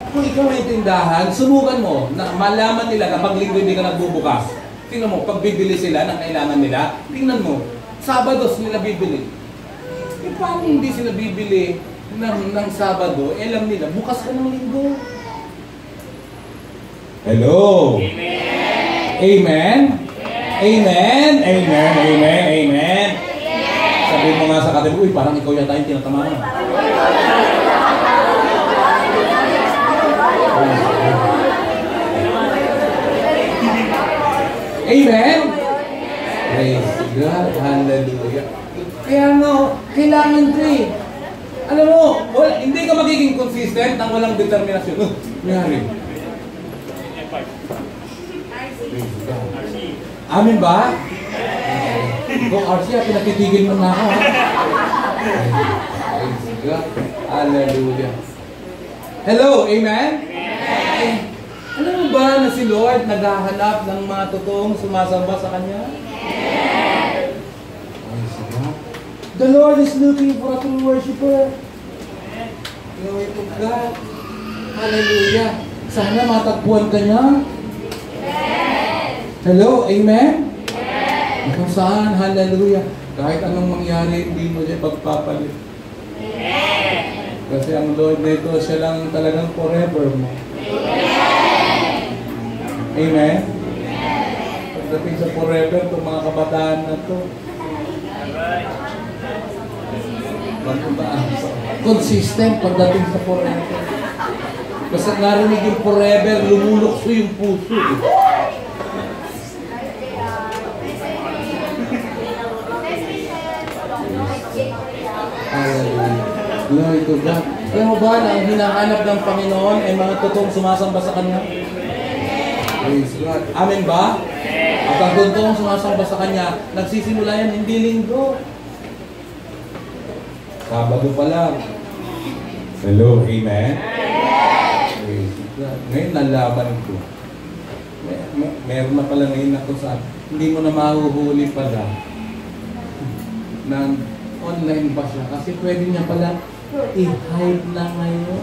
Kung ikaw may tindahan, subukan mo na malaman nila na pag linggo hindi ka nagbubukas. Tingnan mo, pag bibili sila ng kailangan nila, tingnan mo, Sabados nila bibili. E paano hindi sila bibili ng Sabado? Alam nila, bukas ka ng linggo. Hello? Amen? Amen? Amen? Amen? Amen? Amen? Sabihin mo nga sa katabi, uy, parang ikaw yata yung tinatamaan. Amen? Praise God. Hallelujah. Kaya kailangan ko eh. Alam mo, hindi ka magiging consistent nang walang determinasyon. Nangyari. Amin ba? Kung RC, pinatitigil mo na ako. Praise God. Hallelujah. Hello, amen? Amen. Alam mo ba na si Lord naghahanap ng mga totoong sumasamba sa Kanya? Amen. The Lord is looking for a true worshiper. Glory to God. Hallelujah. Sana matagpuan ka niya. Amen. Hello, amen? Amen. Kung saan, hallelujah. Kahit anong mangyari, hindi mo siya pagpapalit. Amen. Kasi ang Lord na ito, siya lang talagang forever mo. Amen. Amen? Pagdating sa forever, itong mga kabataan na ito, consistent pagdating sa forever. Basta narinig yung forever, lumulukso yung puso. Glory to God. Alam mo ba na ang hinahanap ng Panginoon ay mga totoong sumasamba sa Kanya? Praise God. Amen ba? At ang totoong sumasamba sa Kanya, nagsisimula yan hindi linggo. Sabado pa lang. Hello, amen? Praise God. Ngayon nalaman ko. Meron na pala ngayon ako sa hindi mo na mahuhuli pala ng online pa siya. Kasi pwede niya pala i-hide na ngayon.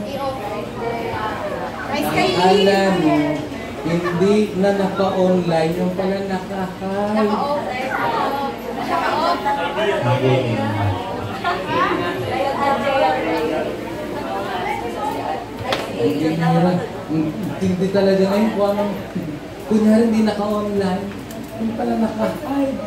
Alam mo, hindi na naka-online, yung pala naka-hide. Hindi talaga ngayon kung anong kunyari hindi naka-online, yung pala naka-hide.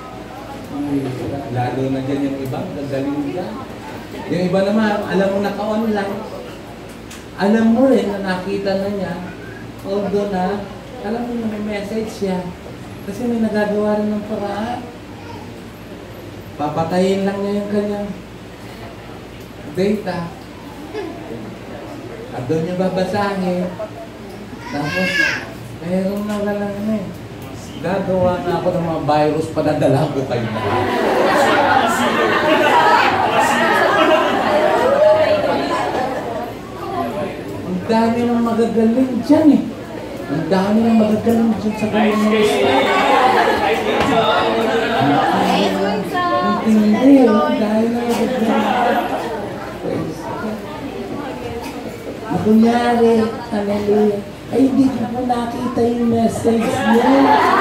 Lalo na dyan yung iba, gagaling nila. Yung iba naman, alam mo naka-online. Alam mo rin na nakita na niya, although na, alam mo na may message siya. Kasi may nagagawa rin ng paraan. Papatayin lang niya yung kanyang data. At doon niya babasahin. Tapos, meron na lang gagawa na ako ng mga virus, padadala ko kayo na. Ang dami ng magagaling dyan eh. Ang dami ng magagaling dyan sa kanyang mga style. Ang tindi, dahil na magagaling. Kunyari, hallelujah, ay hindi ko po nakita yung message niya.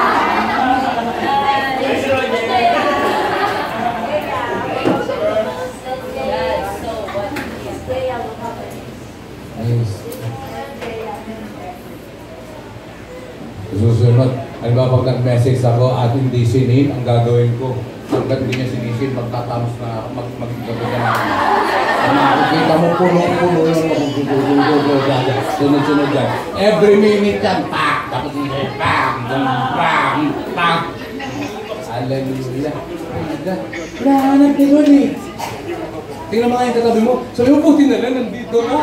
Susunod, ano ba pag nag-message ako at hindi sinin, ang gagawin ko, hanggang hindi niya sinisin, magtatamos na ako, magagawa na ako. Kita mo puno-puno yung sunod-sunod dyan. Every minute yan, pak! Tapos yung pak! Pak! Pak! Hallelujah! Nahanap ni Lord eh. Tingnan mo nga yung katabi mo. Sabi mo, puti na lang, nandito na.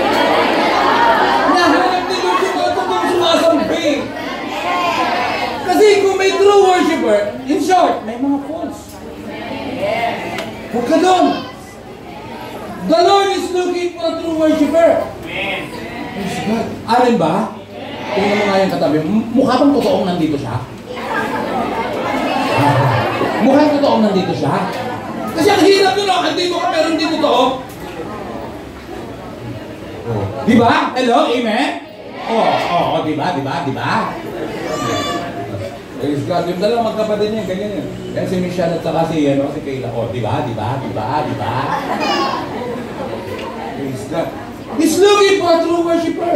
Nahanap ni Lord yung totoong sumasambi. Kasi kung may true worshiper, in short, may mga false. Huwag ka doon. The Lord is looking for a true worshiper. Amen. Praise God. Amen ba? Tingnan mo nga yung katabi. Mukha bang totoong nandito siya? Mukha yung totoong nandito siya? Kasi ang hirap nyo, andito ka pero hindi totoo. Di ba? Hello? Amen? Oo, di ba? Praise God. Yung dalawang magkapatid niya, ganyan yun. Yan si Michelle at saka si Kayla. Di ba? Praise God. He's looking for a true worshiper.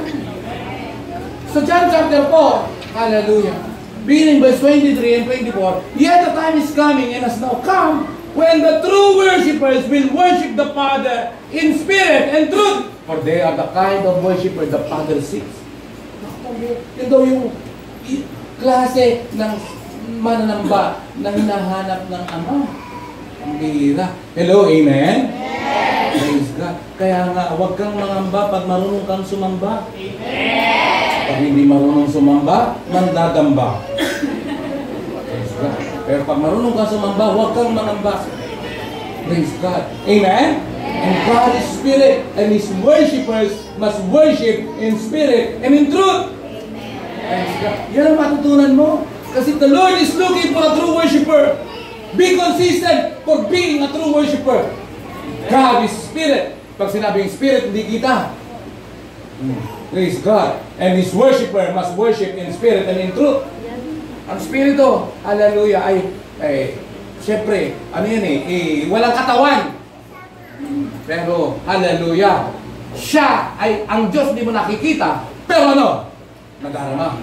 So John chapter 4, hallelujah. Beginning verse 23 and 24, yet the time is coming and has now come when the true worshippers will worship the Father in spirit and truth. For they are the kind of worshipper the Father seeks. Yun daw yung klase ng mananamba na hinahanap ng Ama. Ang bihira. Hello, amen? Amen. Praise God. Kaya nga, huwag kang mangamba pag marunong kang sumamba. Amen. Pag hindi marunong sumamba, mandadamba. Praise God. Pero pag marunong kang sumamba, huwag kang mangamba. Praise God. Amen? And God is spirit, and His worshippers must worship in spirit and in truth. Praise God. Yan ang matutunan mo. Kasi the Lord is looking for a true worshiper. Be consistent for being a true worshiper. God is spirit. Pag sinabing spirit, hindi kita. Praise God. And His worshiper must worship in spirit and in truth. Ang spirito, hallelujah, ay siyempre, ano yan walang katawan. Pero, hallelujah, siya ay ang Diyos, di mo nakikita. Pero ano? Nag-arama.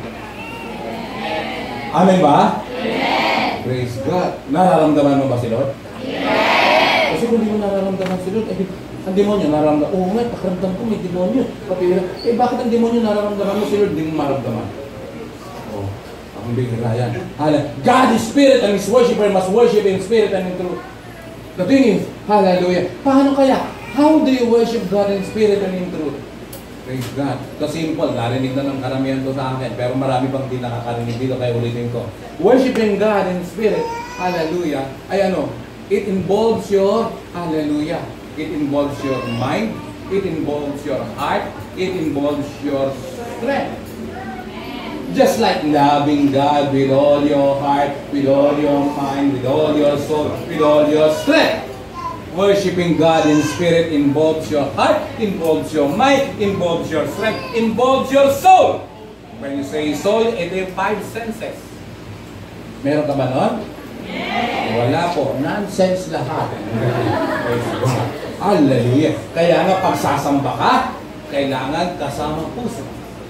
Amen ba? Amen. Praise God. Nararamdaman mo ba si Lord? Yes. Kasi kung di mo nararamdaman si Lord, ang demonyo nararamdaman. Oo nga, pakiramdam ko may demonyo. Bakit ang demonyo nararamdaman mo si Lord, di mo maramdaman? Ang bihira yan. God is spirit and His worshiper must worship in spirit and in truth. The thing is, hallelujah. Paano kaya? How do you worship God in spirit and in truth? Praise God. So simple, narinig na ng karamihan to sa akin, pero marami pang di nakakarinig dito, kaya ulitin ko. Worshiping God in spirit, hallelujah, ay it involves your, hallelujah, it involves your mind, it involves your heart, it involves your strength. Just like loving God with all your heart, with all your mind, with all your soul, with all your strength. Worshipping God in spirit involves your heart, involves your mind, involves your strength, involves your soul. When you say soul, it is 5 senses. Meron ka ba nun? Wala po. Nonsense lahat. Hallelujah. Kaya nga pagsasamba ka, kailangan kasama puso.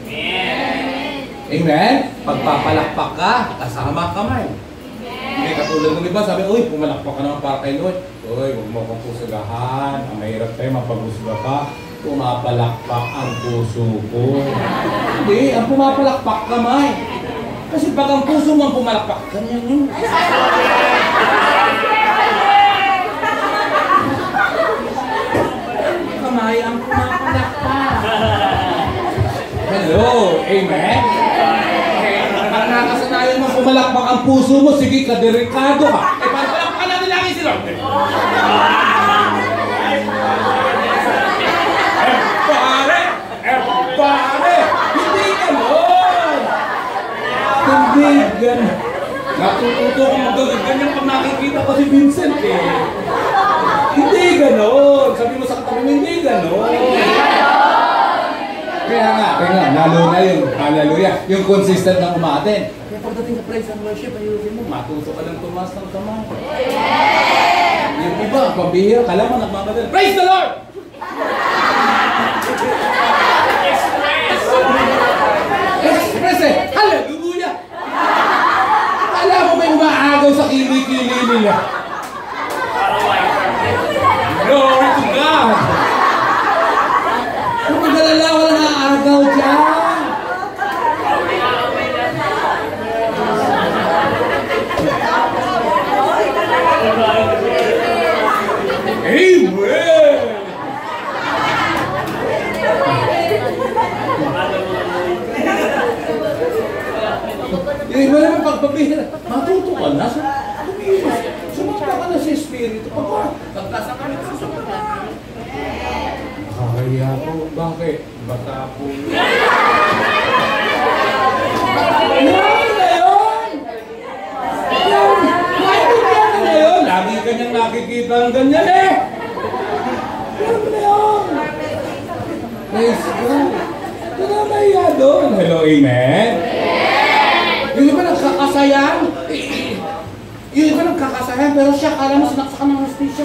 Amen? Pagpapalakpak ka, kasama kamay. Hindi katulad ng iba, sabi, uy, pumalakpak ka naman para kay Lord. Uy, huwag mo kang pusagahan. Ang mahirap tayo, mapagusga ka. Pumapalakpak ang puso ko. Hindi, ang pumapalakpak kamay. Kasi pag ang puso mo ang pumalakpak, ganyan yun. Kamay ang pumapalakpak. Hello, amen? Nakasanayan mo pumalakpak ang puso mo, sige ka, delikado ka. Para palakpakan natin lagi si Lord. Pare! Hindi ganon! Hindi ganon. Natututo ko magaganyan pag nakikita ko si Vincent Hindi ganon. Sabi mo sa katabi mo, hindi ganon. Kaya nga, lalo na yung, hallelujah, yung consistent na umaten. Kaya pagdating sa praise and worship, ayusin mo, matuto ka lang tumas ng kamay. Yung iba, pambihira, kala mo nagmamadali. Praise the Lord! Express hallelujah! Alam mo may umaagaw sa kili-kili nila. Glory to God! Kung magalala, wala naaagaw dyan. Amen! Yung iba naman pagpapihira, matuto ka na. Sumapa ka na sa Espiritu. Pagkasa ka na sa kaya po, bakit? Bata po. Yan na yun! Yan na yun! Lagi kanyang nakikita ang ganyan Yan na yun! Praise God. Ito na maiya doon. Hello, amen? Yung iba nagkakasayan. Yung iba nagkakasayan, pero siya, kala mo sinaksakan ng hostisya.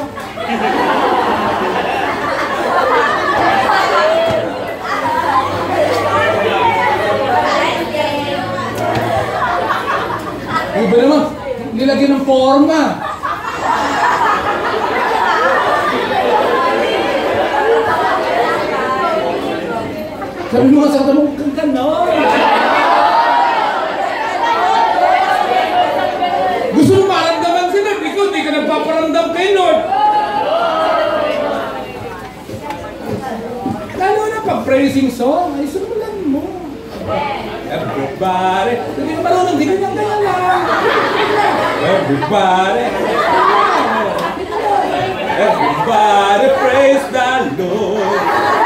Yung iba naman, nilagyan ng forma. Sabi mo nga sa kata mo, kang ganon. Gusto mo maramdaman sila, ikaw di ka nagpaparamdam kay Lord. Lalo na pag-praising song, ay sumulan mo. Everybody, hindi ka marunong, di ka nang kaya lang. Everybody, everybody praise the Lord.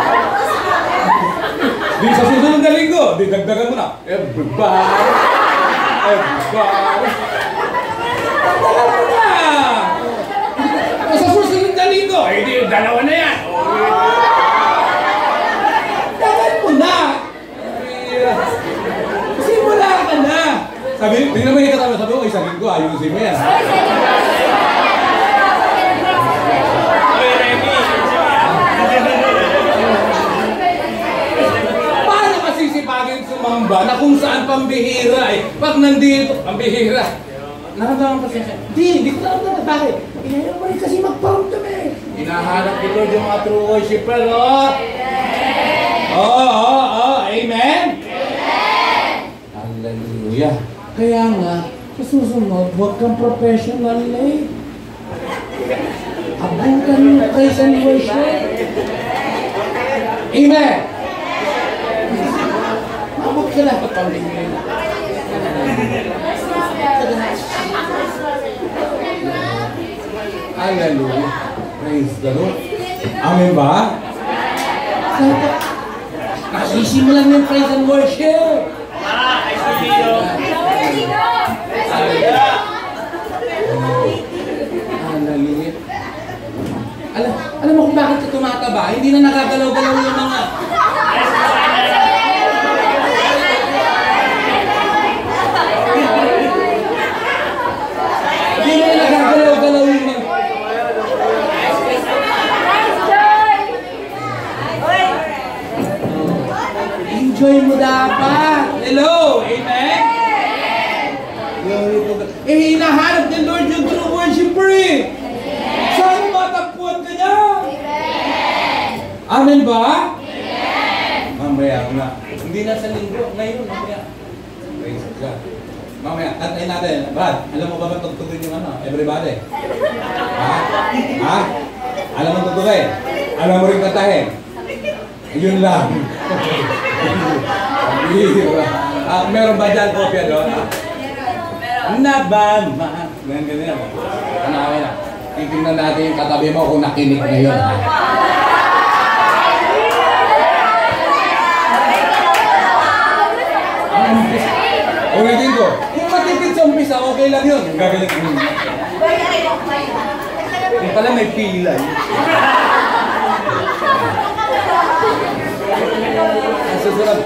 Di sa susunod na linggo, di dagdagan mo na. Everybody, everybody. Dalawa na! Sa susunod na linggo, di dalawa na yan. Dagan mo na. Simula ka na. Sabi, di naman yung katama, sabi ko, isang linggo, ayusin mo yan. Sumamba na kung saan pambihira eh. Pag nandito, pambihira. Nakagawa pa siya. Hindi ko alam na. Bakit? Inayaw mo rin kasi mag-paramdam eh. Hinahanap ni Lord yung mga true worshiper, oh. Amen? Amen! Hallelujah. Kaya nga, sa susunod, huwag kang professional eh. Abutan mo kayo sa worship. Amen! Abot ka na pagpangingin. Hallelujah. Praise the Lord. Amen ba? Nasisimulan yung praise and worship. Hallelujah. Alam mo kung bakit ka tumataba? Hindi na nagagalaw-galaw yung mga... Enjoy mo dapat. Hello, amen? Glory to God. Hinahanap ng Lord yung true worshiper eh. Sana matagpuan ka niya. Amen ba? Amen. Mamaya nga. Hindi na sa linggo. Ngayon, mamaya. Praise God. Mamaya, antayin natin. Brad, alam mo ba ba tugtugin yung ano? Everybody? Ha? Alam mo tugtugin? Alam mo rin kantahin? Yun lang. Meron ba dyan kopya doon? Nabama. Ganyan. Hanapin na. Titingnan natin yung katabi mo kung nakinig na yun. Ulitin ko. Kung matipid sa umpisa, okay lang yun. Gagaling ko. Yung pala may pila. Ang susunod.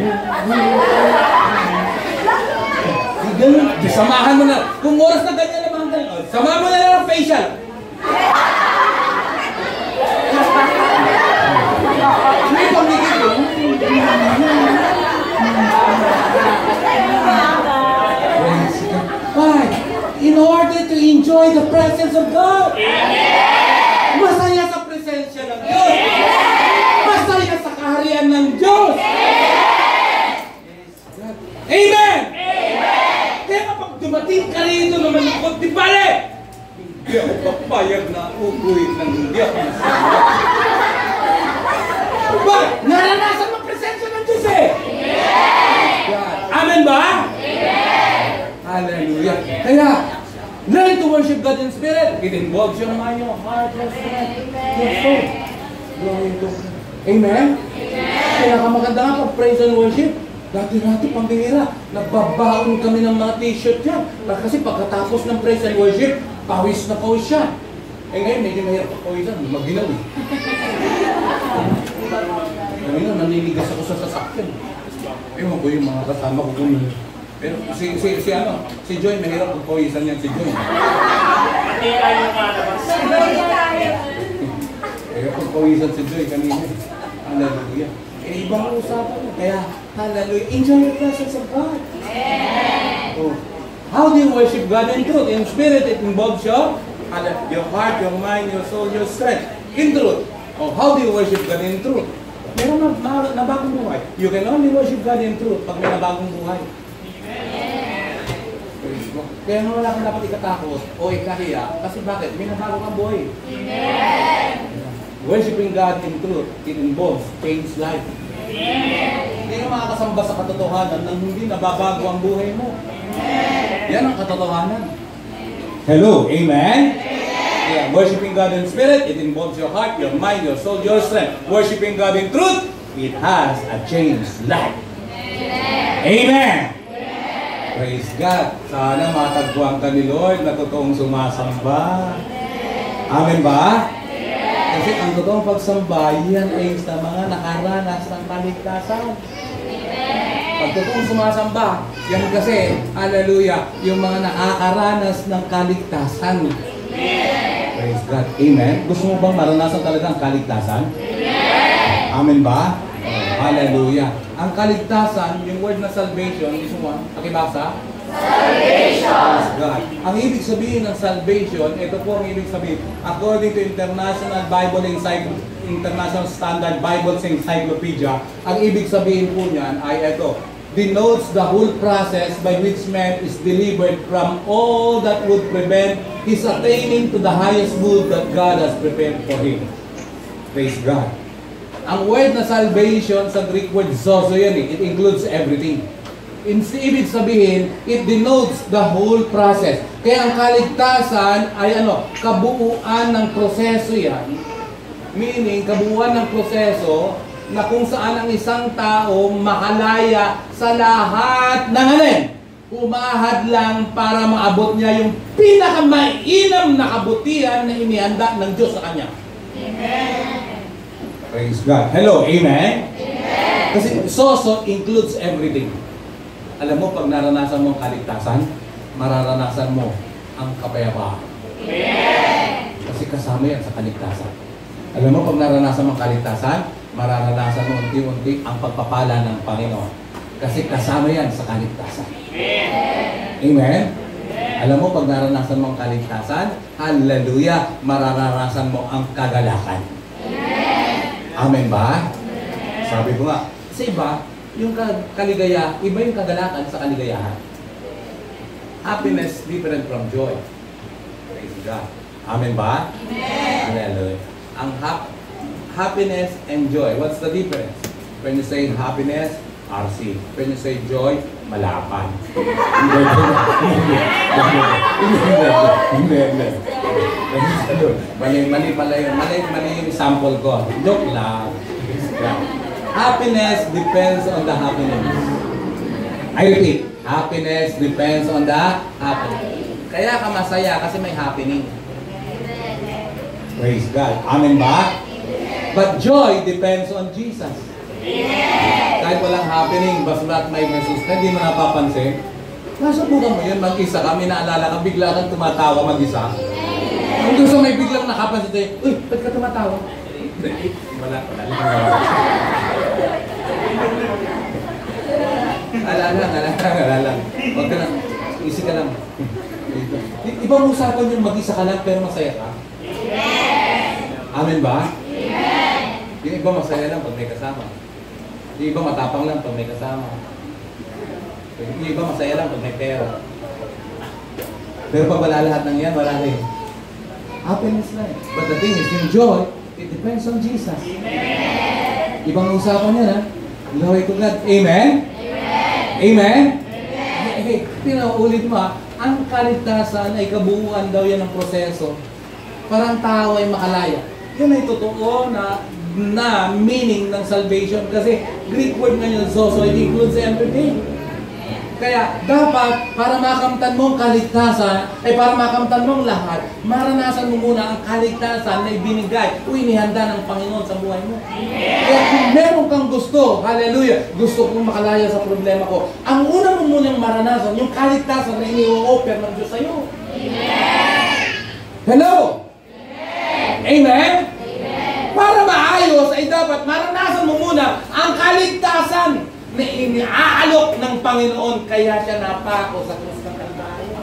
Ganun. Samahan mo na. Kung oras na ganyan naman ganyan. Samahan mo na lang ang facial. Hindi pamigil ko. Why? In order to enjoy the presence of God. Masaya sa presensya ng Diyos. Masaya sa kaharian ng Diyos. Amen! Kaya kapag dumating ka rito na malungkot, di bale! Hindi ako papayag na uguhin ng hindi ako nasaya. Ba? Naranasan mo presensya ng Diyos eh! Amen ba? Hallelujah. Kaya, learn to worship God in spirit. It involves your mind, your heart, your strength, your soul. Glory to God. Amen? Kaya maganda nga pag praise and worship. Dati-dati pambihira. Nagbabaon kami ng mga t-shirt yan. Kasi pagkatapos ng praise and worship, pawis na pawis siya. Eh ngayon, medyo mahirap pa pawisan. Maginaw eh. Kanina, naninigas ako sa sasakyan. Ewan ko yung mga kasama ko kung pero si Joy, mahirap kung pawisan yan si Joy. Hindi tayo makalabas. Mahirap kung pawisan si Joy kanina. Hallelujah. Ibang usapan mo. Kaya, hallelujah. Enjoy your presence of God. Oh. How do you worship God in truth? In spirit, it involves your heart, your mind, your soul, your strength. In truth. Oh, how do you worship God in truth? Meron na bagong buhay. You can only worship God in truth pag may nabagong buhay. Kaya nga wala kang dapat ikatakot o ikahiya kasi bakit? May nabago kang buhay. Worshiping God in truth, it involves change life. Hindi ka makakasamba sa katotohanan nang hindi nababago ang buhay mo. Yan ang katotohanan. Hello, amen? Yeah, worshiping God in spirit, it involves your heart, your mind, your soul, your strength. Worshiping God in truth, it has a changed life. Amen! Praise God. Sana matagpuan ka ni Lord na totoong sumasamba. Amen ba? Kasi ang totoong pagsamba, yan ay sa mga nakaranas ng kaligtasan. Pag totoong sumasamba, yan kasi, hallelujah, yung mga nakakaranas ng kaligtasan. Praise God. Amen. Gusto mo bang maranasan talaga ang kaligtasan? Amen ba? Hallelujah. Ang kaligtasan, yung word na salvation, gusto mo, pakibasa? Salvation! God. Ang ibig sabihin ng salvation, ito po ang ibig sabihin. According to International Standard Bible Encyclopedia, ang ibig sabihin po niyan ay ito. Denotes the whole process by which man is delivered from all that would prevent his attaining to the highest good that God has prepared for him. Praise God. Ang word na salvation sa Greek word zozo yan eh. It includes everything. Ibig sabihin, it denotes the whole process. Kaya ang kaligtasan ay kabuuan ng proseso yan. Meaning, kabuuan ng proseso na kung saan ang isang tao makalaya sa lahat ng umahad lang para maabot niya yung pinakamainam na kabutihan na inihanda ng Diyos sa kanya. Amen. Praise God. Hello, amen? Amen. Kasi soso includes everything. Alam mo, pag naranasan mo ang kaligtasan, mararanasan mo ang kapayapaan. Amen. Kasi kasama yan sa kaligtasan. Alam mo, pag naranasan mo ang kaligtasan, mararanasan mo unti-unti ang pagpapala ng Panginoon. Kasi kasama yan sa kaligtasan. Amen? Amen? Alam mo, pag naranasan mo ang kaligtasan, hallelujah, mararanasan mo ang kagalakan. Amen ba? Amen. Sabi ko nga, sa iba, yung kaligaya, iba yung kagalakan sa kaligayahan. Happiness different from joy. Praise God. Amen ba? Amen. Hallelujah. Ang happiness and joy, what's the difference? When you say happiness, RC. When you say joy, malapan. Mali pala yun. Mali yung sample ko. Joke lang. Happiness depends on the happiness. I repeat, happiness depends on the happiness. Kaya ka masaya kasi may happening. Praise God. Amen ba? But joy depends on Jesus. Kahit walang happening, basta may Jesus, hindi mo napapansin. Nasubukan mo yun, mag-isa kami, naalala ka, bigla kang tumatawa mag-isa. Hanggang sa may biglang nakapansin tayo, uy, ba't ka tumatawa? Wala. Alala. Huwag ka lang, isi ka lang. Ibang usapan yung mag-isa ka lang, pero masaya ka. Amen ba? Yung iba masaya lang pag may kasama. Yung iba matapang lang pag may kasama. Yung iba masaya lang pag may pera. Pero pag wala lahat ng yan, wala rin. Happiness na eh. But the thing is, yung joy, it depends on Jesus. Amen. Ibang usapan yan ha. Glory to God. Amen? Amen? Amen? Hey, pinaulit mo ha. Ang kaligtasan ay kabuuan daw yan ng proseso. Parang tao ay makalaya. Yan ay totoo na meaning ng salvation kasi Greek word na yun, so it includes everything. Kaya dapat para makamtan mo ang kaligtasan, ay para makamtan mo ang lahat, maranasan mo muna ang kaligtasan na ibinigay o inihanda ng Panginoon sa buhay mo. Kaya kung meron kang gusto, hallelujah, gusto kong makalaya sa problema ko, ang una mo munang maranasan, yung kaligtasan na ini-offer ng Diyos sa iyo. Hello? Amen? Para maayos ay dapat maranasan mo muna ang kaligtasan na iniaalok ng Panginoon, kaya siya napako sa krus ng Kalbaryo.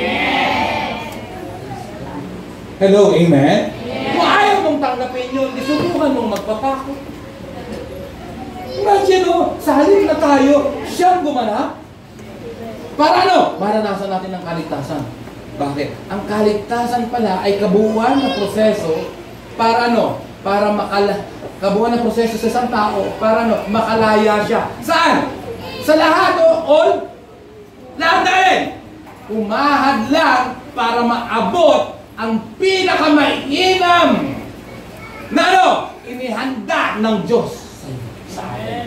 Hello, amen? Kung ayaw mong tanggapin yun, isubukan mong magpapako. Imagine sa halip na tayo, siyang gumanap. Para maranasan natin ang kaligtasan. Bakit? Ang kaligtasan pala ay kabuuan ng proseso para para kabuuan ng proseso sa isang tao para makalaya siya. Saan? Sa lahat all? Lahat na rin. Umahad lang para maabot ang pinakamainam na inihanda ng Diyos sa atin.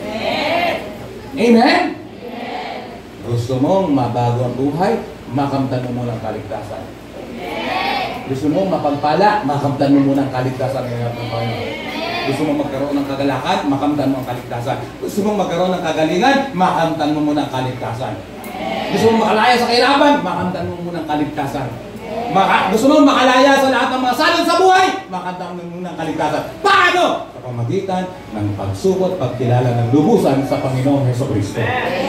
Amen? Gusto mong mabago ang buhay? Makamtan mo muna ang kaligtasan. Gusto mong mapagpala? Makamtan mo muna ang kaligtasan ng Panginoon. Gusto mong magkaroon ng kagalakan, makamtan mo ang kaligtasan. Gusto mong magkaroon ng kagalingan, makamtan mo muna ang kaligtasan. Gusto mong makalaya sa kahirapan, makamtan mo muna ang kaligtasan. Gusto mong makalaya sa lahat ng mga salot sa buhay, makamtan mo muna ang kaligtasan. Paano? Sa pamagitan ng pagsubot, pagkilala ng lubusan sa Panginoong Hesukristo.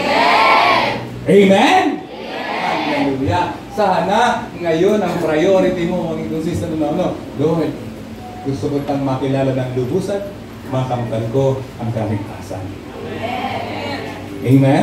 Amen? Hallelujah. Sana ngayon ang priority mo, maging consistent na Lord, gusto ko tang makilala ng lubusan, makamtan ko ang kaligtasan. Amen?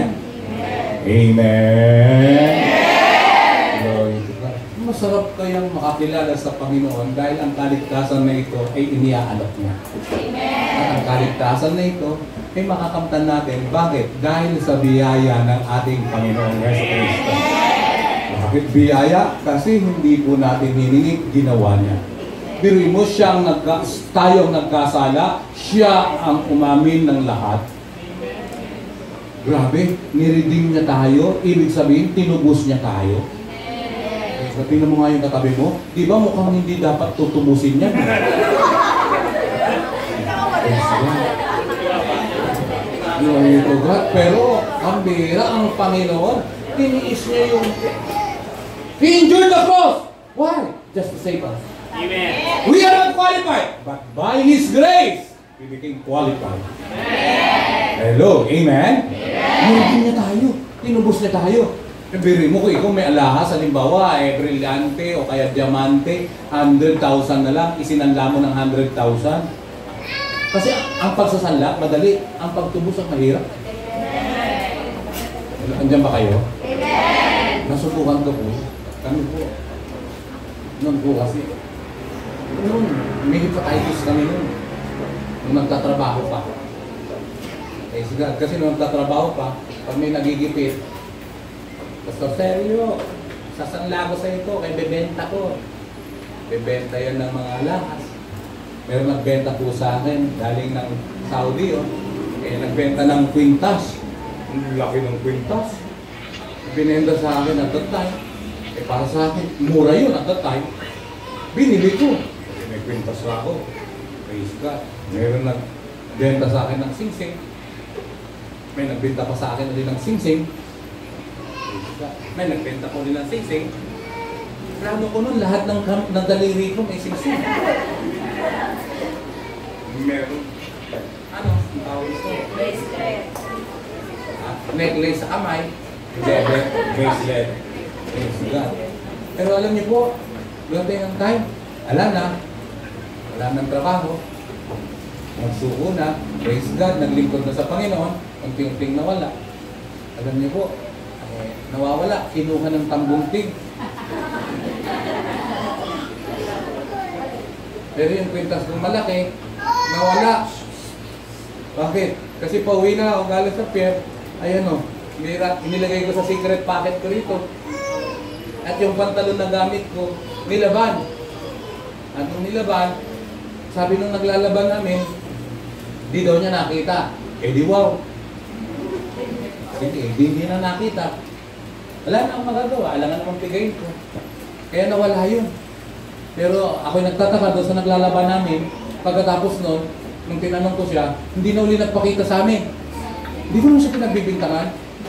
Amen? Glory to God. Masarap kayang makakilala sa Panginoon dahil ang kaligtasan na ito ay iniaalok niya. At ang kaligtasan na ito ay makakamtan natin. Bakit? Dahil sa biyaya ng ating Panginoong Jesucristo. Bakit biyaya? Kasi hindi po natin hiningi, ginawa niya. Biruin mo, tayo ang nagkasala, siya ang umamin ng lahat. Grabe, niredeem niya tayo, ibig sabihin, tinubos niya tayo. So, tingnan mo nga yung katabi mo, di ba mukhang hindi dapat tutubusin niya? Glory to God. Pero, ang bira, ang Panginoon, tiniis niya yung... He endured the cross! Why? Just to save us. Amen. We are not qualified, but by His grace, we became qualified. Hello, amen? Amen. Niya tayo, tinubos niya tayo. Birin mo kung ikaw may alahas, halimbawa, brilyante o kaya diamante, 100,000 na lang, isinanla mo ng 100,000. Kasi ang pagsasanla, madali, ang pagtubos ang mahirap. Andiyan ba kayo? Amen. Nasubukan ko po. Kami po. Noon po kasi. Noon, may hepatitis kami noon. Nung nagtatrabaho pa. Kasi nung nagtatrabaho pa, pag may nagigipit, Pastor Sergio, sasanla ko sa ito, kay bebenta ko. Bebenta yan ng mga alahas. Meron nagbenta po sa akin, galing ng Saudi, nagbenta ng kwintas. Ang laki ng kwintas. Binenta sa akin at that time. Para sa akin, mura yun at that time. Binili ko. May kwintas na ako. Praise God. Meron nagbenta sa akin ng singsing. May nagbenta pa sa akin ulit ng singsing. May nagbenta ko ulit ng singsing. Plano ko nun, lahat ng daliri ko may singsing. Meron. Ano? Ang tawag ito? Bracelet. Necklace sa kamay. Bracelet. Praise God. Pero alam niyo po, dumating ang time, wala ng trabaho, nagsuko na, praise God, naglingkod na sa Panginoon, unting-unting nawala. Alam niyo po, nawawala, kinuha ng tambungtig. Pero yung kwintas kong malaki, nawala. Bakit? Kasi pauwi na ako galing sa pier, ayan inilagay ko sa secret pocket ko rito. At yung pantalon na gamit ko, nilaban. At nung nilaban, sabi nung naglalaban namin, di daw niya nakita. Eh di wow. Hindi na nakita. Wala na akong magagawa. Alam nga naman pigayin ko. Kaya nawala yun. Pero ako'y nagtataka doon sa naglalaban namin. Pagkatapos nun, nung tinanong ko siya, hindi na uli nagpakita sa amin. Hindi ko naman siya pinagbibintangan.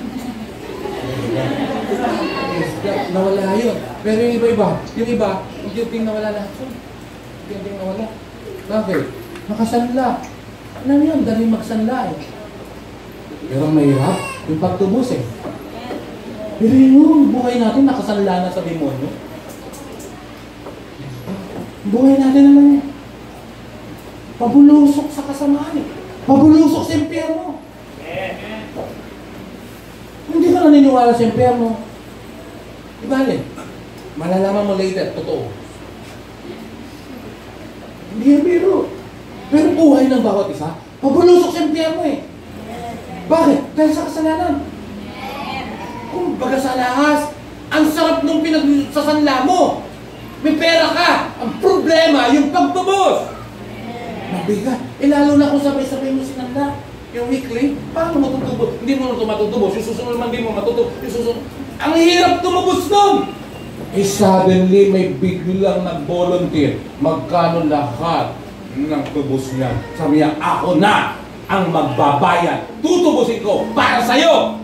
Nawala yun. Pero yung iba, unti-unting nawala lahat yun. Unti-unting nawala. Bakit? Nakasanla. Alam yun, dali magsanla eh. Pero mahirap, yung pagtubos eh. Pero yung buhay natin nakasanla na sa demonyo. Buhay natin naman eh. Pabulusok sa kasamaan eh. Pabulusok sa impyerno. Hindi ka naniniwala sa impyerno. Ibalik. Malalaman mo later, totoo. Hindi yan biro. Pero buhay ng bawat isa, pabulusok sa impyerno eh. Bakit? Dahil sa kasalanan. Kung baga sa lahas, ang sarap nung pinagsasanla mo. May pera ka. Ang problema, yung pagtubos. Mabigat. Lalo na kung sabay-sabay mo sinanla. Yung weekly, paano matutubos? Hindi mo na ito matutubos. Yung susunod naman, hindi mo matutubos. Yung susunod. Ang hirap tumubos nun! Suddenly, may biglang nag-volunteer. Magkano lahat ng tubos niya? Sabi niya, ako na ang magbabayad. Tutubusin ko para sa'yo!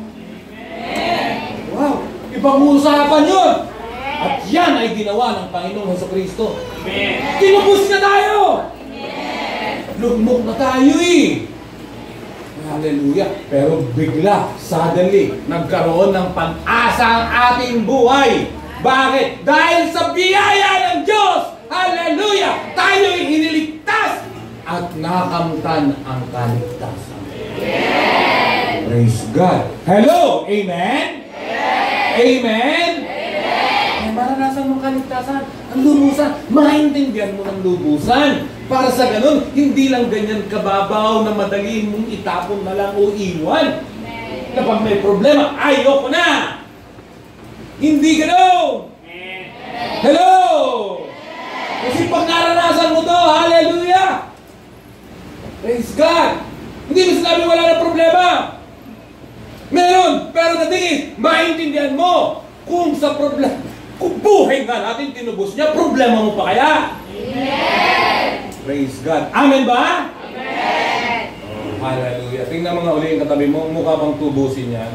Wow! Ibang usapan yun! At yan ay ginawa ng Panginoong Jesucristo. Tinubos na tayo! Lugmok na tayo eh! Hallelujah! Pero bigla, suddenly, nagkaroon ng pag-asa ang ating buhay. Bakit? Dahil sa biyaya ng Diyos! Hallelujah! Tayo'y iniligtas at nakamtan ang kaligtasan. Yes! Praise God! Hello! Amen? Yes! Amen? Maranasan mong kaligtasan, ang lubusan, maintindihan mo ng lubusan. Para sa ganun, hindi lang ganyan kababaw na madali mong itapon na lang o iwan. Kapag may problema, ayoko na! Hindi ganun! Hello! Kasi pag naranasan mo to, hallelujah! Praise God! Hindi mo sinabi wala na problema. Meron, pero the thing is, maintindihan mo kung sa problema. Kung buhay nga natin tinubos niya, problema mo pa kaya? Amen! Praise God. Amen ba? Amen! Oh, hallelujah. Tingnan mga uli yung katabi mo, mukha bang tubusin niya?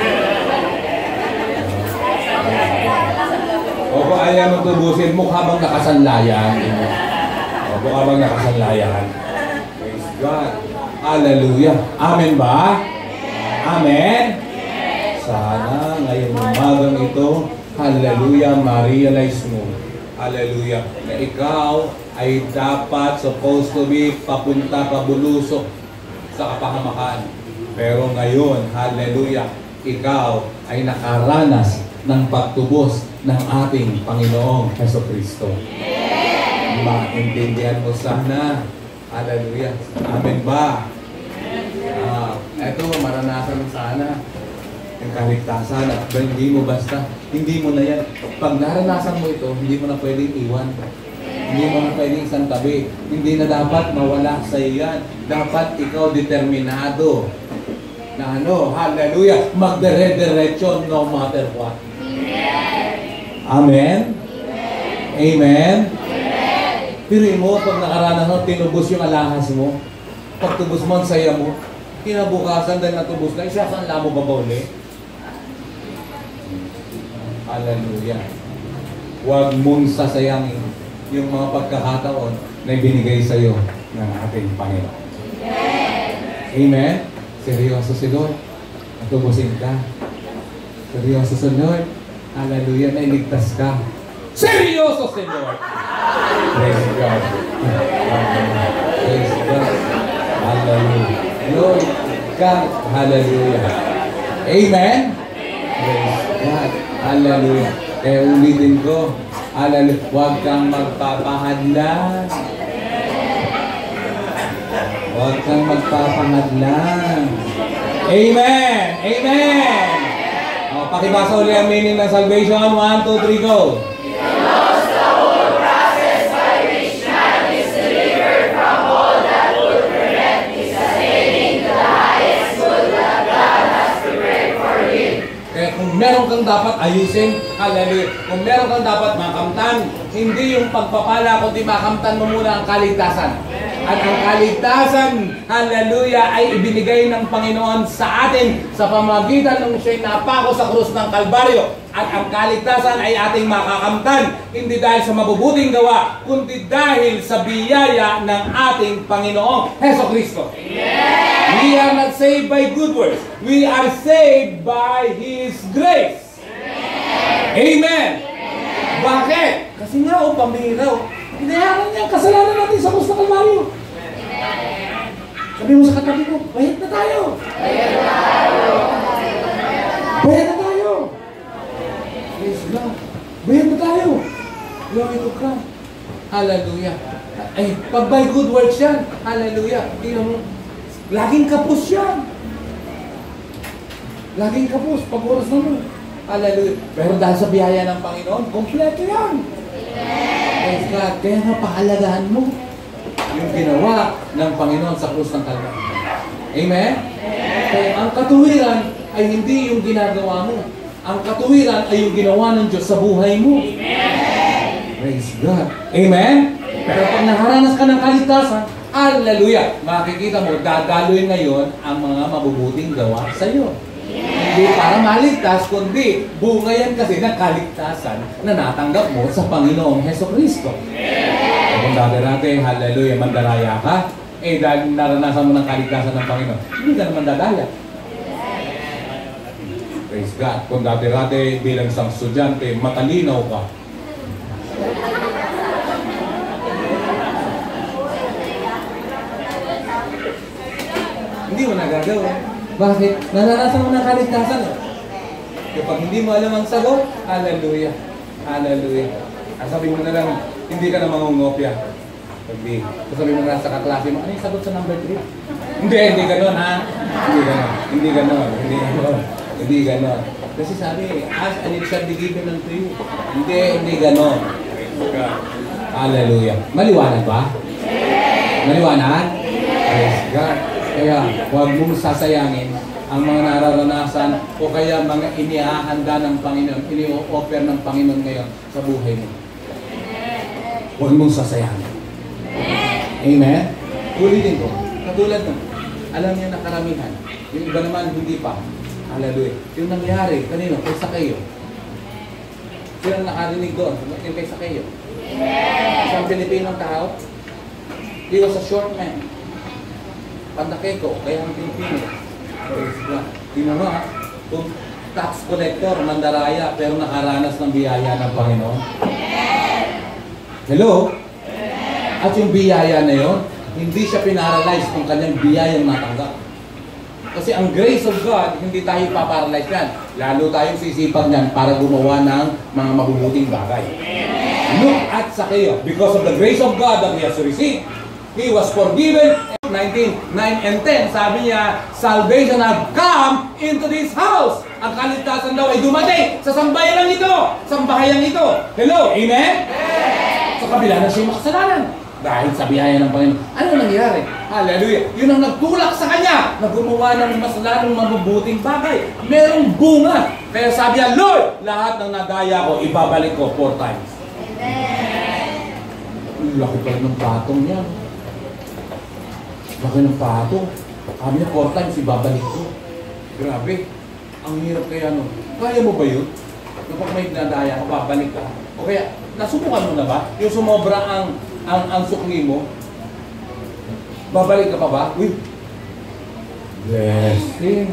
O kung ayaw mo tubusin, mukha bang nakasanlayan? O mukha bang nakasanlayan? Praise God. Hallelujah. Amen ba? Amen? Sana ngayong umagang ito, hallelujah, ma-realize mo, hallelujah, na ikaw ay dapat supposed to be papunta pabulusok sa kapahamakan. Pero ngayon, hallelujah, ikaw ay nakaranas ng pagtubos ng ating Panginoong Jesucristo. Maintindihan mo sana, hallelujah, amen ba? Ito, maranasan mo sana yung kaligtasan at hindi mo basta, hindi mo na yan. Pag naranasan mo ito, hindi mo na pwedeng iwan. Hindi mo na pwedeng isang tabi. Hindi na dapat mawala sa iyo yan. Dapat ikaw determinado na hallelujah, magdire-diretso no matter what. Amen? Amen? Pero mo, pag nakaranas mo, tinubos yung alahas mo. Pag tubos mo, ang saya mo. Kinabukasan dahil natubos na, isasanla mo ba ba uli? Hallelujah. Huwag mong sasayangin yung mga pagkakataon na ibinigay sa iyo ng ating Panginoon. Amen? Seryoso si Lord. Natubusin ka. Seryoso si Lord. Hallelujah. Nailigtas ka. Seryoso si Lord. Praise God. Praise God. Hallelujah. Lord God. Hallelujah. Amen? Praise God. Hallelujah. Kaya ulitin ko, hallelujah, huwag kang magpapahadlang. Huwag kang magpapahadlang. Amen! Amen! O, pakibasa ulit ang meaning ng salvation. 1, 2, 3, go! kang dapat ayusin, hallelujah. Kung meron kang dapat makamtan, hindi yung pagpapala, kundi makamtan mo muna ang kaligtasan. At ang kaligtasan, hallelujah, ay ibinigay ng Panginoon sa atin sa pamamagitan ng siya'y napako sa krus ng Kalbaryo. At ang kaligtasan ay ating makakamtan, hindi dahil sa mabubuting gawa, kundi dahil sa biyaya ng ating Panginoong Hesukristo. Yes! We are not saved by good works. We are saved by His grace. Yes! Amen! Yes! Bakit? Kasi nga, pambihira. Inayaran niya ang kasalanan natin sa krus ng Kalbaryo. Sabi mo sa katabi ko, bayad na tayo. Bayad na tayo. Bayad na tayo. Praise God. Bayad na tayo. Glory to God. Hallelujah. Ay, pag by good works yan, hallelujah. Tingnan mo, laging kapos yan. Laging kapos, pag oras na mo. Hallelujah. Pero dahil sa biyaya ng Panginoon, kompleto yan. Praise God. Kaya nga pahalagahan mo yung ginawa ng Panginoon sa krus ng Kalbaryo. Amen? Kaya ang katuwiran ay hindi yung ginagawa mo. Ang katuwiran ay yung ginawa ng Diyos sa buhay mo. Praise God. Amen? Pero pag nakaranas ka ng kaligtasan, hallelujah, makikita mo, dadaloy ngayon ang mga mabubuting gawa sa iyo. Hindi para maligtas, kundi bunga yan kasi ng kaligtasan na natanggap mo sa Panginoong Hesukristo. Kung dati, hallelujah, mandaraya ka, dahil naranasan mo ng kaligtasan ng Panginoon, hindi ka naman dadaya. Praise God. Kung dati bilang isang estudyante, matalinaw ka. Hindi mo nagagawa. Bakit? Naranasan mo ng kaligtasan. Kapag hindi mo alam ang sagot, hallelujah. Hallelujah. Sabi mo na lang, hindi ka na mangungopya. Hindi. Sabi mo na sa kaklase mo, ano yung sagot sa number 3? Hindi ganon ha. Hindi ganon. Hindi ganon. Kasi sabi, ask and it shall be given unto you. Hindi ganon. Hallelujah. Maliwanag ba? Maliwanag? Praise God. Kaya, huwag mong sasayangin ang mga nararanasan o kaya mga inihahanda ng Panginoon, ini-offer ng Panginoon ngayon sa buhay mo. Huwag mong sasayangin. Amen? Ulitin ko. Katulad nun, alam niyo na karamihan. Yung iba naman, hindi pa. Hallelujah. Yung nangyari, kanino? Kay Sakeo. Sino nakarinig doon? Yung kay Sakeo. Isang Pilipinong tao. He was a short man. Pandake ko, kaya ang Pilipino. Tingnan mo ha, kung tax collector, mandaraya, pero nakaranas ng biyaya ng Panginoon. Hello? At yung biyaya na yun, hindi siya pinaralyze kung kanyang biyayang natanggap. Kasi ang grace of God, hindi tayo paparalyze yan. Lalo tayong sisipag niyan para gumawa ng mga mabubuting bagay. Look at Sakeo. Because of the grace of God that he has received, he was forgiven. 19:9 and 10, sabi niya, salvation have come into this house. Ang kaligtasan daw ay dumating sa sambahayan ito. Sambahayan ito. Hello? Amen? Yes. Sa kabila na siya makasalanan. Dahil sa biyaya ng Panginoon. Ano nangyari? Hallelujah. Yun ang nagtulak sa kanya na gumawa ng mas lalong mabubuting bagay. Merong bunga. Kaya sabi niya, Lord, lahat ng nadaya ko, ibabalik ko 4 times. Amen. Laki pa ng patong niya. Laki ng patong. Sabi niya, 4 times, ibabalik ko. Grabe. Ang hirap kaya no. Kaya mo ba yun? Kapag may nadaya ka, babalik ka. O kaya, nasubukan mo na ba? Yung sumobra ang sukli mo, babalik ka pa ba? Uy! Blessing!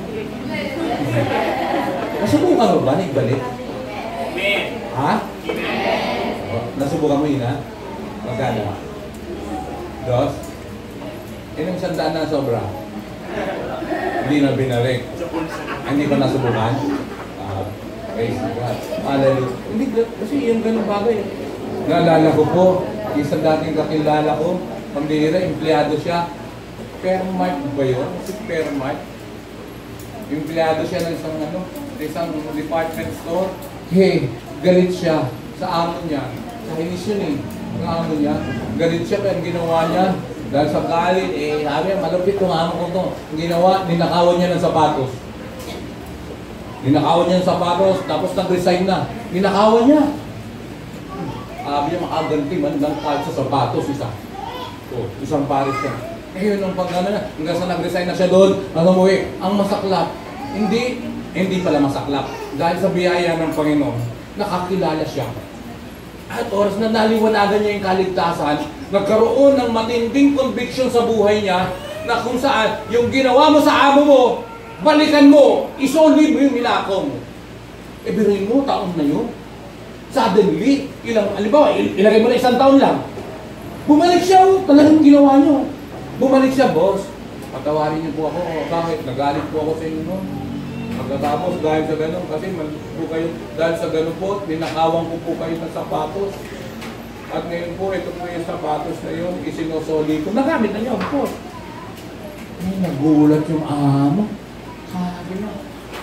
Nasubukan mo ba? Nagbalik? Ha? Nasubukan mo yun ha? Magkano? 2? Ilang 100 na sobra? Hindi na binalik. Hindi pa nasubukan? Praise God. Hallelujah. Hindi, kasi yung ganun bagay. Naalala ko po, isang dating kakilala ko, pambihira, empleyado siya. Fairmart ba yun? Si Fairmart. Empleyado siya ng isang department store. Hey, galit siya sa amo niya. Chinese yun eh. Ang amo niya. Galit siya kaya ginawa niya. Dahil sa galit, sabi niya, malupit kung amo ko to. Ang ginawa, ninakawan niya ng sapatos. Ninakawan niya yung sapatos, tapos nag-resign na. Ninakawan niya. Sabi niya, makaganti man ng kahit sa sapatos, isa. So, isang pares siya. Ngayon, nung pag-ano na, hanggang sa nag-resign na siya doon, ang masaklap, hindi pala masaklap. Dahil sa biyaya ng Panginoon, nakakilala siya. At oras na naliwanagan niya yung kaligtasan, nagkaroon ng matinding conviction sa buhay niya, na kung saan, yung ginawa mo sa amo mo, balikan mo, isolve mo yung nilakaw mo. Biruin mo, taon na yun. Suddenly, halimbawa, ilagay mo na 1 taon lang. Bumalik siya, talagang ginawa niyo. Bumalik siya, boss. Patawarin niyo po ako. Bakit? Nagalit po ako sa inyo noon. Pagkatapos, dahil sa ganun, kasi dahil sa ganun po, ninakawan ko po kayo ng sapatos. At ngayon po, ito po yung sapatos na yun, isinosoli ko. Nagamit na niyo, of course. Nagulat yung amo. Sabi na,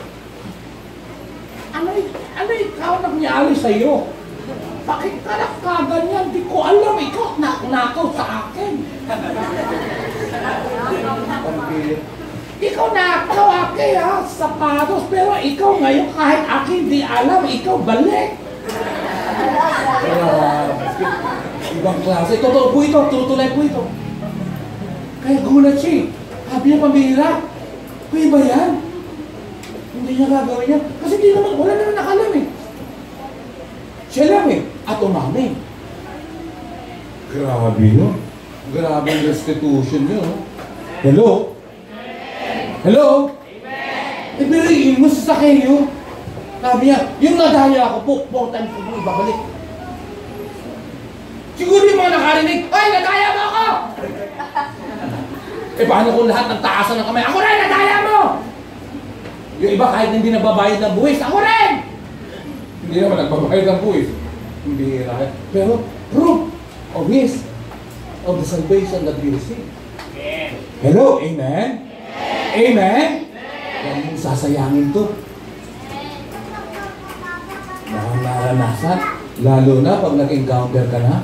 ano ikaw nangyari sa'yo? Bakit ka nakaganyan? Di ko alam, ikaw nakaw sa akin. Ikaw nakaw akin ha, sapatos, pero ikaw ngayon kahit akin di alam, ikaw balik. Ibang klase. Totoo po ito, tutulay po ito. Kaya gulat siya. Sabi niya pambihira, kuya ba yan? Hindi niya gagawin yan. Kasi di naman, wala naman nakalam eh. Siya lang eh. At umami. Grabe yun. Grabe ang restitution yun. Hello? Hello? Ibiriin mo sa Sakeo. Sabi niya, yung nadaya ako po, 4 times ko po ibabalik. Siguro yung mga nakarinig, ay, nadaya mo ako! Paano kung lahat ng taasan ng kamay, ako rin, nadaya mo! Yung iba kahit hindi nagbabayad ng buwis, ako rin! Hindi naman nagbabayad ng buwis. Hindi rin. Pero, proof of his, of the salvation that we receive. Hello, amen? Amen? Yan yung sasayangin to. Naranasan, lalo na pag nag-encounter ka na.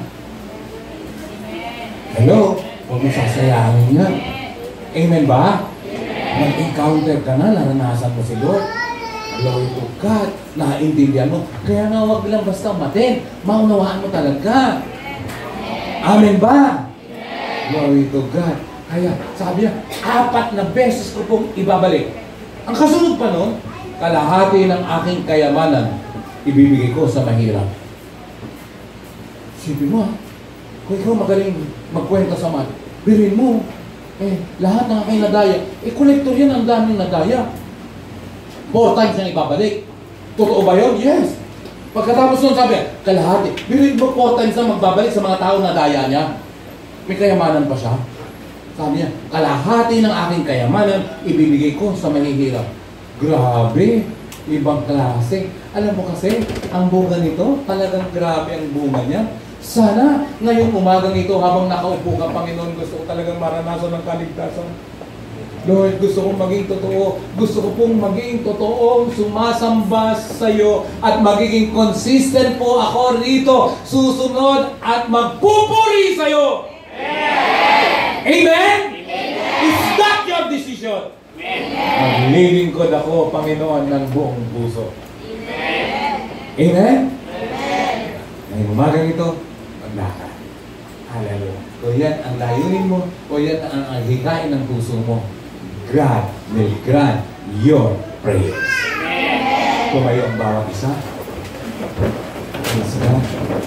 Hello, huwag mo sasayangin yan. Amen ba? Nag-encounter ka na, naranasan mo si Lord. Glory to God, nakaintindihan mo. Kaya nga huwag lang basta umatin, maunawaan mo talaga. Amen ba? Glory to God. Kaya sabi niya, 4 na beses ko pong ibabalik. Ang kasunod pa nun, kalahati ng aking kayamanan, ibibigay ko sa mahirap. Sipin mo kung ikaw magaling magkwenta sa mat, birin mo, lahat ng aking nadaya, kolektor yan, ang daming nadaya. 4 times niyang ibabalik. Totoo ba yun? Yes. Pagkatapos nun sabi, kalahati, birin mo 4 times na magbabalik sa mga tao na daya niya. May kayamanan pa siya. Sabi niya, kalahati ng aking kayamanan, ibibigay ko sa mahihirap. Grabe, ibang klase. Alam mo kasi, ang bunga nito, talagang grabe ang bunga niya. Sana, ngayong umagang ito, habang nakaupo ka, Panginoon, gusto ko talagang maranasan ng kaligtasan. Lord, gusto kong maging totoo. Gusto ko pong maging totoong sumasamba sa iyo at magiging consistent po ako rito, susunod at magpupuri sa iyo. Amen? Is that your decision? Maglilingkod ako, Panginoon, ng buong puso. Amen? Ngayong umagang ito, maglakad. Hallelujah. O yan ang layunin mo, o yan ang hikain ng puso mo. God will grant your prayers. Tumayo ang bawat isa. Praise God.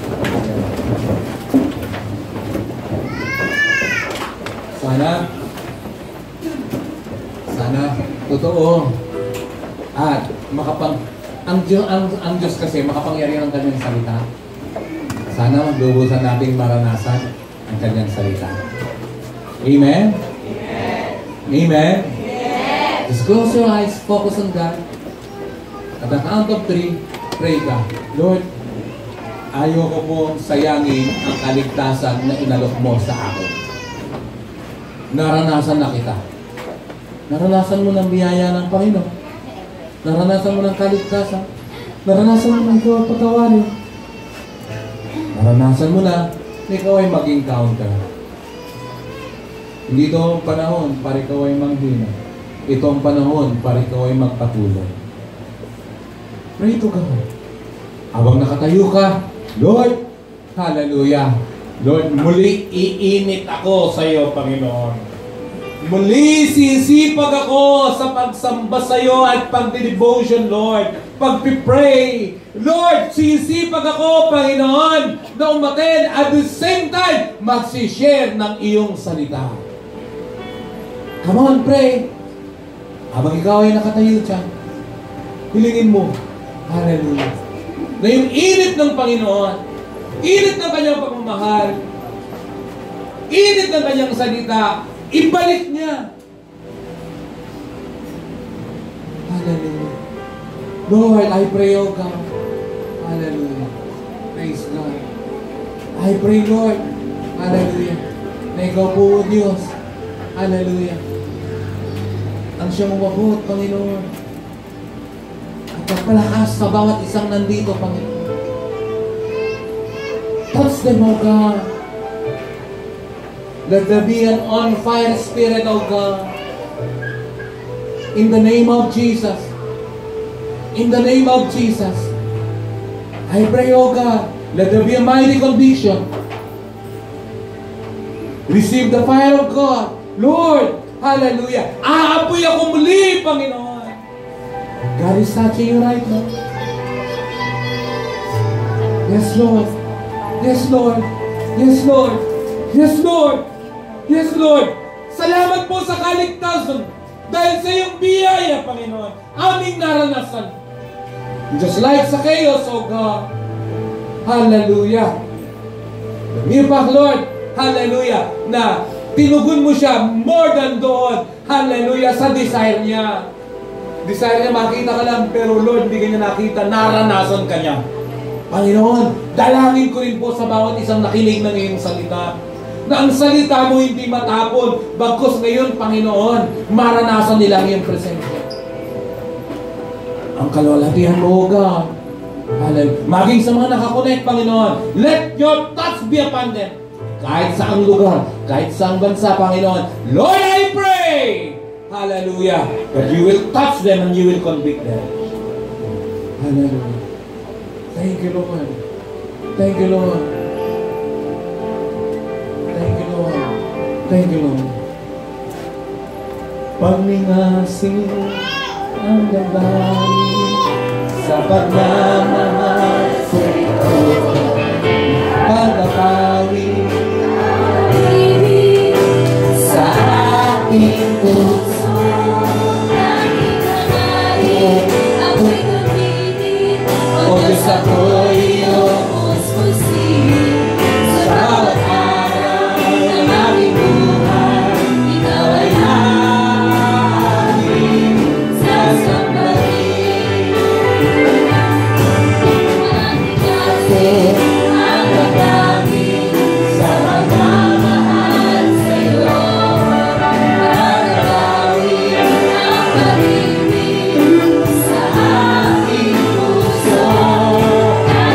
Sana, totoo. At ang Diyos kasi makapangyarihan ang kanyang salita. Sana maglubusan natin maranasan ang kanyang salita. Amen? Amen? Just close your eyes, focus on God. At the count of 3, pray ka. Lord, ayoko pong sayangin ang kaligtasan na inalok mo sa akin. Naranasan na kita. Naranasan mo ng biyaya ng Panginoon. Naranasan mo ng kaligtasan. Naranasan mo ng ikaw ang patawarin. Naranasan mo na ikaw ay mag-encounter. Hindi ito ang panahon para ikaw ay manghina. Ito ang panahon para ikaw ay magpatuloy. Pray to God. Habang nakatayo ka, Lord, hallelujah. Lord, muli iinit ako sa iyo, Panginoon. Muli sisipag ako sa pagsamba sa iyo at pagdi-devotion, Lord. Pagpipray. Lord, sisipag ako, Panginoon, na umaten at the same time, magsishare ng iyong salita. Come on, pray. Habang ikaw ay nakatayo dyan, hilingin mo, hallelujah, na yung init ng Panginoon, init ng kanyang pagmamahal, init ng kanyang salita, ibalik niya. Hallelujah. Lord, I pray, oh God. Hallelujah. Praise God. I pray, Lord. Hallelujah. Na ikaw po, Diyos. Hallelujah. Ang siyang umabot, Panginoon. At pagpalakas sa bawat isang nandito, Panginoon. Touch them, oh God. Let there be an on-fire spirit, oh God. In the name of Jesus. In the name of Jesus. I pray, oh God, let there be a mighty conviction. Receive the fire of God. Lord, hallelujah. Aapoy ako muli, Panginoon. God is touching you right now. Yes, Lord. Yes, Lord. Yes, Lord. Yes, Lord. Yes, Lord. Salamat po sa kaligtasan. Dahil sa iyong biyaya, Panginoon, aming naranasan. Just like sa chaos, oh God. Hallelujah. Lumiyak, Lord. Hallelujah. Na tinugon mo siya more than doon. Hallelujah. Sa desire niya. Desire niya makita ka lang, pero Lord, hindi ka niya nakita. Naranasan ka niya. Panginoon, dalangin ko rin po sa bawat isang nakinig ng iyong salita. Na ang salita mo hindi matapon. Bagkus ngayon, Panginoon, maranasan nila ang iyong presensya. Ang kalwalhatian mo, God. Hallelujah. Maging sa mga nakakonect, Panginoon, let your touch be upon them. Kahit saang lugar, kahit saang bansa, Panginoon. Lord, I pray, hallelujah, that you will touch them and you will convict them. Hallelujah. Thank you, Lord. Thank you, Lord. Thank you, Lord. Thank you, Lord. Pagningasin ang damdamin sa pagmamahal sa ito, pagkapawi sa aking puso, ako'y gamitin o Diyos ako'y iyong musmusin sa bawat araw ng aking buhay. Ikaw ay aking sasambahin. Ang pagdamit sa pagmamahal sa iyo, pagkawin ang pag-ibig sa aking puso,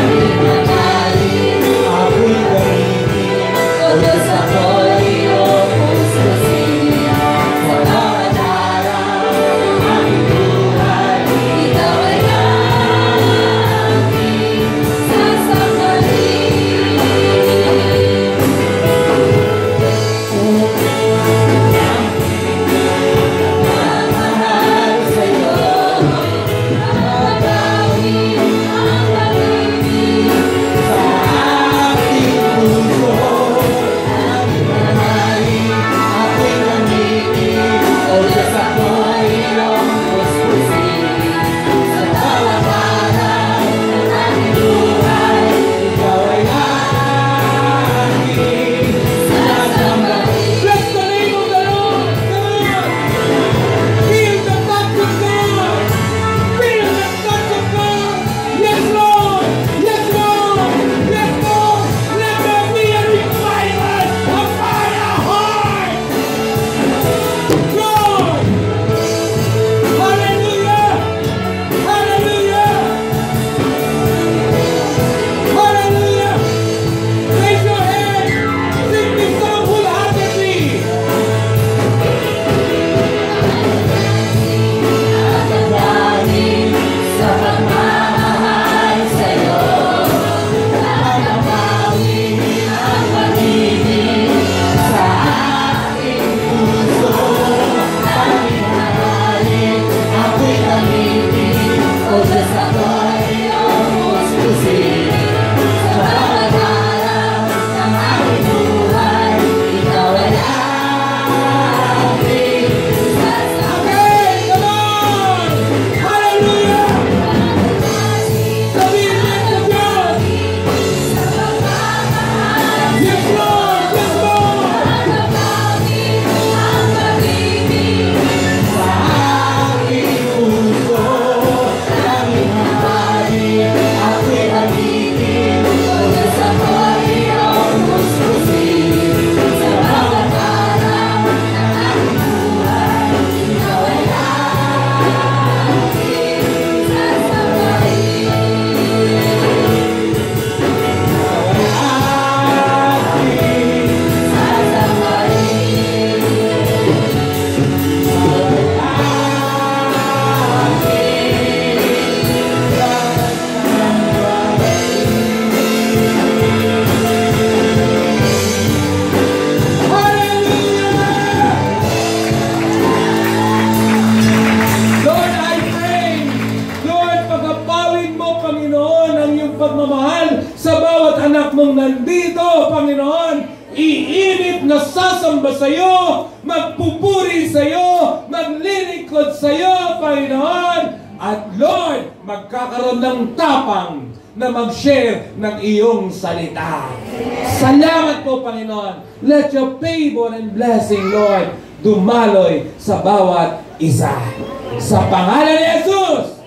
sa iyo, magpupuri sa iyo, maglilingkod sa iyo, Panginoon. At Lord, magkakaroon ng tapang na mag-share ng iyong salita. Salamat po, Panginoon. Let your favor and blessing, Lord, dumaloy sa bawat isa. Sa pangalan ni Jesus,